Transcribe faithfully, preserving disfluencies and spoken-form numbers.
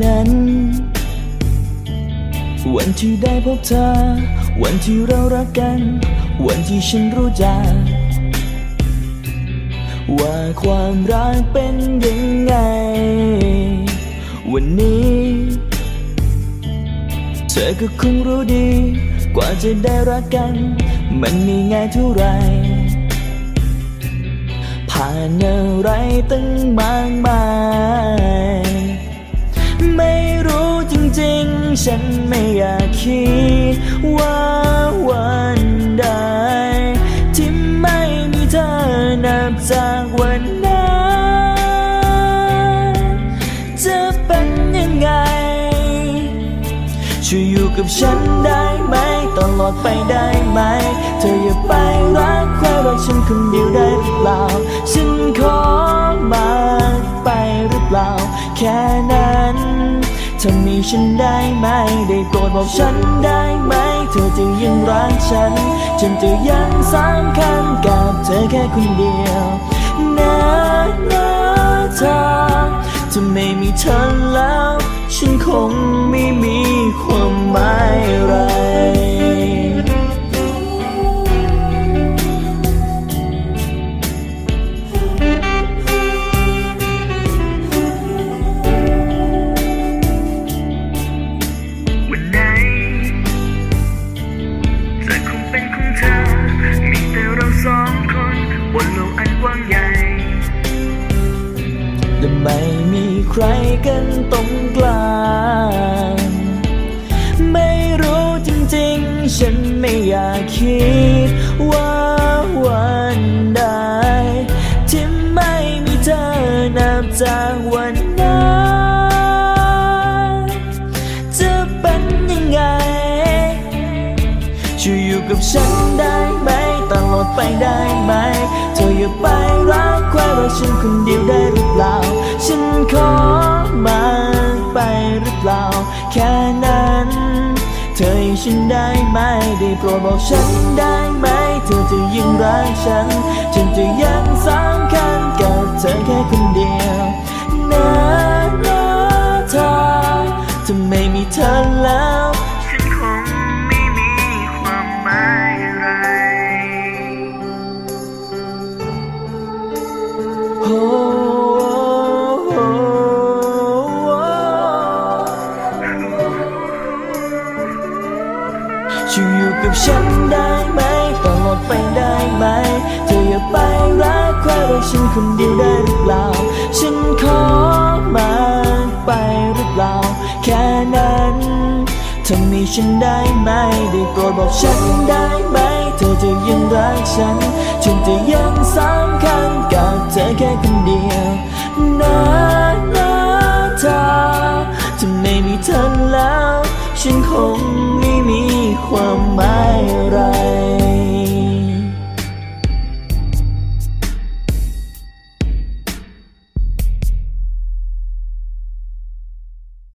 นั้นวันที่ได้พบเธอวันที่เรารักกันวันที่ฉันรู้จักว่าความรักเป็นยังไงวันนี้เธอก็คงรู้ดีกว่าจะได้รักกันมันไม่ง่ายเท่าไรผ่านอะไรตั้งมากมายไม่รู้จริงๆฉันไม่อยากคิดว่าวันใดที่ไม่มีเธอนับจากวันนั้นจะเป็นยังไงช่วยอยู่กับฉันได้ไหมตลอดไปได้ไหมเธออย่าไปรักใครรักฉันคนเดียวได้หรือเปล่าฉันขอมากไปหรือเปล่าแค่นั้นเธอมีฉันได้ไหมได้โปรดบอกฉันได้ไหมเธอจะยังรักฉันฉันจะยังสำคัญกับเธอแค่คนเดียวนะนะเธอจะไม่มีเธอแล้วฉันคงไม่มีความหมายอะไรวันไหนเธอคงเป็นของเธอมีแต่เราสองคนบนโลกอันกว้างใหญ่และไม่มีใครกันตรงกลางไม่รู้จริงๆฉันไม่อยากคิดว่าวันใดที่ไม่มีเธอนับจากวันนั้นจะเป็นยังไงช่วยอยู่กับฉันได้ไหมตลอดไปได้ไหมเธออย่าไปรักใครรักฉันคนเดียวได้หรือเปล่าฉันขอมากไปหรือเปล่าแค่นั้นเธอให้ฉันได้ไหมได้โปรดบอกฉันได้ไหมเธอจะยังรักฉันฉันจะยังสำคัญกับเธอแค่คนเดียวนะนะเธอจะไม่มีเธอแล้วฉันคงไม่มีความหมายอะไรโอ้ช่วยอยู่กับฉันได้ไหมตลอดไปได้ไหมเธออย่าไปรักใครรักฉันคนเดียวได้หรือเปล่าฉันขอมากไปหรือเปล่าแค่นั้นเธอมีฉันได้ไหมได้โปรดบอกฉันได้ไหมเธอจะยังรักฉันฉันจะยังสำคัญกับเธอแค่คนเดียวนะนะเธอจะไม่มีเธอแล้วฉันคงไม่มีความหมาย